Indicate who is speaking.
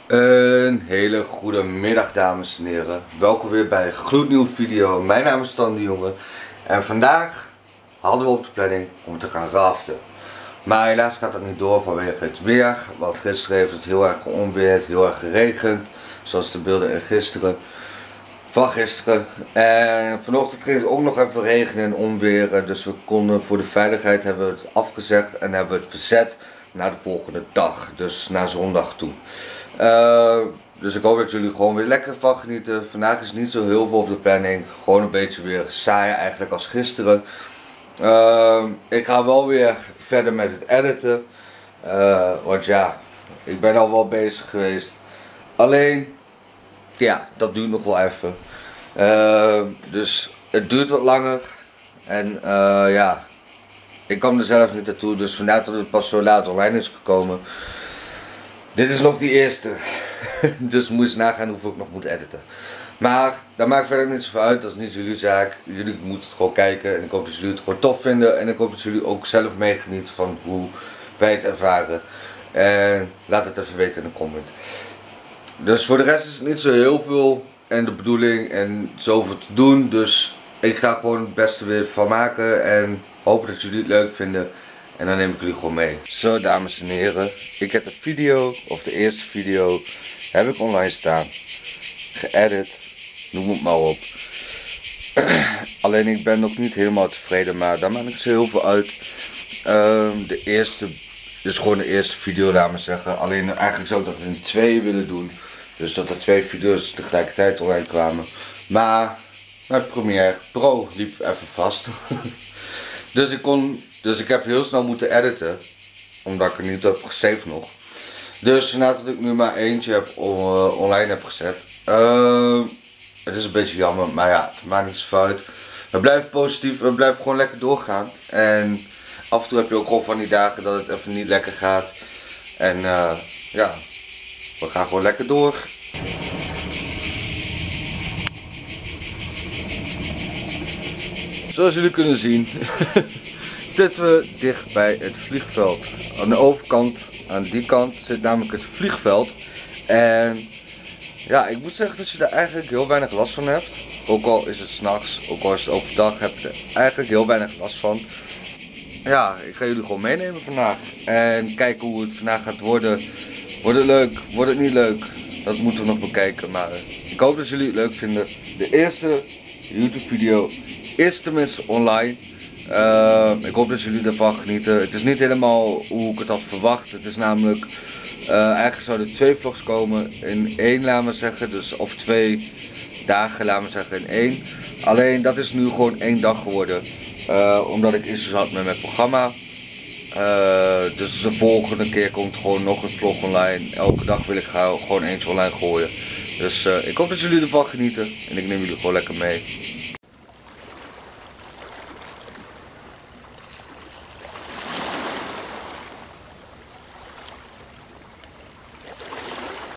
Speaker 1: Een hele goede middag, dames en heren. Welkom weer bij een gloednieuwe video. Mijn naam is Stan de Jonge en vandaag hadden we op de planning om te gaan raften. Maar helaas gaat dat niet door vanwege het weer. Want gisteren heeft het heel erg onweerd, heel erg geregend. Zoals de beelden van gisteren. En vanochtend ging het ook nog even regenen en onweren. Dus we konden voor de veiligheid hebben we het afgezegd en hebben we het verzet naar de volgende dag. Dus naar zondag toe. Dus ik hoop dat jullie gewoon weer lekker van genieten. Vandaag is niet zo heel veel op de planning. Gewoon een beetje weer saai eigenlijk als gisteren. Ik ga wel weer verder met het editen. Want ja, ik ben al wel bezig geweest. Alleen, ja, dat duurt nog wel even. Dus het duurt wat langer. En ja, ik kwam er zelf niet naartoe. Dus vandaar dat het pas zo laat online is gekomen. Dit is nog die eerste. Dus moet je nagaan hoeveel ik nog moet editen. Maar dat maakt verder niet zoveel uit. Dat is niet jullie zaak. Jullie moeten het gewoon kijken. En ik hoop dat jullie het gewoon tof vinden. En ik hoop dat jullie ook zelf meegenieten van hoe wij het ervaren. En laat het even weten in de comment. Dus voor de rest is het niet zo heel veel. En de bedoeling en zoveel te doen. Dus ik ga gewoon het beste weer van maken. En hopen dat jullie het leuk vinden. En dan neem ik jullie gewoon mee. Zo, dames en heren. Ik heb de video, of de eerste video, heb ik online staan. Geëdit. Noem het maar op. Alleen ik ben nog niet helemaal tevreden. Maar daar maakt niet zo heel veel uit. De eerste, dus gewoon de eerste video, laat maar zeggen. Alleen eigenlijk zou ik dat in 2 willen doen. Dus dat er 2 video's tegelijkertijd online kwamen. Maar mijn Premiere Pro liep even vast. Dus ik heb heel snel moeten editen. Omdat ik er niet heb gesaved nog. Dus vandaar dat ik nu maar eentje heb online heb gezet. Het is een beetje jammer, maar ja, het maakt niet zoveel uit. We blijven positief, we blijven gewoon lekker doorgaan. En af en toe heb je ook gewoon van die dagen dat het even niet lekker gaat. En ja, we gaan gewoon lekker door. Zoals jullie kunnen zien zitten we dicht bij het vliegveld. Aan de overkant, aan die kant zit namelijk het vliegveld. En ja, ik moet zeggen dat je daar eigenlijk heel weinig last van hebt. Ook al is het 's nachts, ook al is het overdag, heb je er eigenlijk heel weinig last van. Ja, ik ga jullie gewoon meenemen vandaag. En kijken hoe het vandaag gaat worden. Wordt het leuk? Wordt het niet leuk? Dat moeten we nog bekijken. Maar ik hoop dat jullie het leuk vinden. De eerste YouTube video is tenminste online. Ik hoop dat jullie ervan genieten. Het is niet helemaal hoe ik het had verwacht. Het is namelijk, eigenlijk zouden 2 vlogs komen in 1, laten we zeggen. Dus, of 2 dagen, laten we zeggen, in 1. Alleen dat is nu gewoon 1 dag geworden. Omdat ik issues had met mijn programma. Dus de volgende keer komt gewoon nog een vlog online. Elke dag wil ik gewoon eentje online gooien. Dus ik hoop dat jullie ervan genieten. En ik neem jullie gewoon lekker mee.